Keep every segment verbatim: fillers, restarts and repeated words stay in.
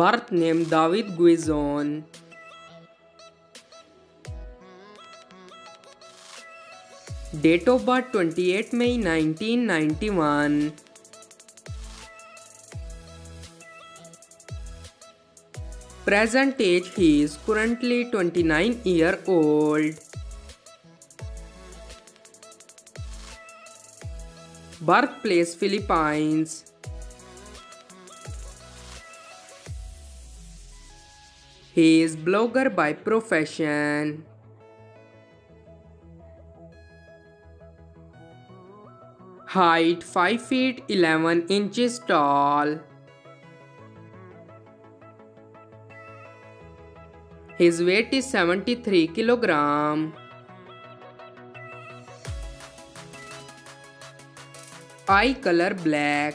Birth name David Guizon. Date of birth twenty-eighth May nineteen ninety-one. Present age he is currently twenty-nine year old. Birthplace Philippines. He is blogger by profession. Height five feet eleven inches tall. His weight is seventy-three kilograms. Eye color black.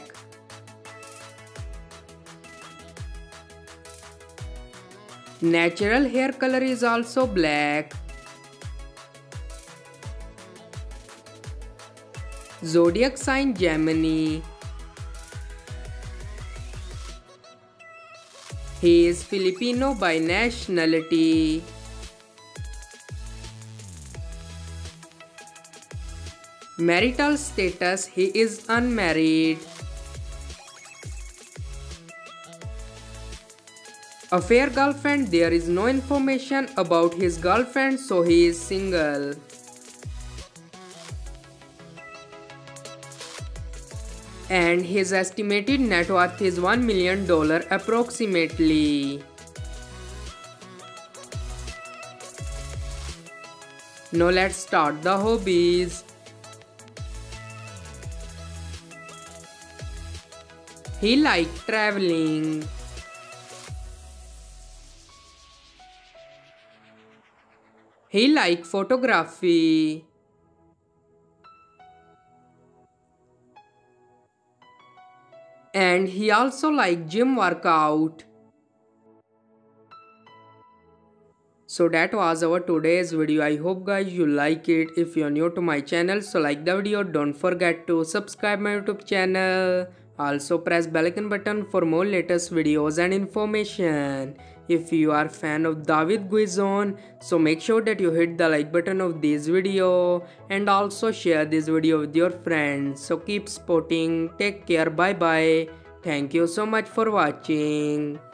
Natural hair color is also black. Zodiac sign Gemini. He is Filipino by nationality. Marital status, he is unmarried. Affair girlfriend, there is no information about his girlfriend, so he is single. And his estimated net worth is one million dollars approximately. Now let's start the hobbies. He likes traveling. He likes photography. And he also likes gym workout. So that was our today's video. I hope guys you like it. If you are new to my channel, so like the video. Don't forget to subscribe my YouTube channel. Also press bell icon button for more latest videos and information. If you are fan of David Guizon, so make sure that you hit the like button of this video and also share this video with your friends. So keep supporting. Take care. Bye bye. Thank you so much for watching.